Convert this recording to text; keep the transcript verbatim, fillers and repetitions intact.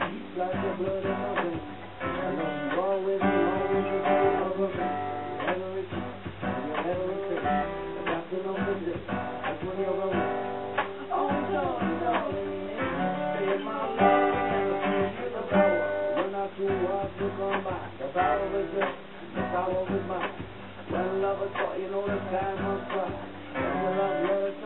like the blood in my veins. I know you always, you always remember me. Never repeat, you'll never repeat. The captain on the ship, that's when you're rolling. Oh, darling, darling, say my love will never feel you the power. You're not too hard to come by. The power is yours, the power is mine. When love is caught, you know the time must fly. When the love letters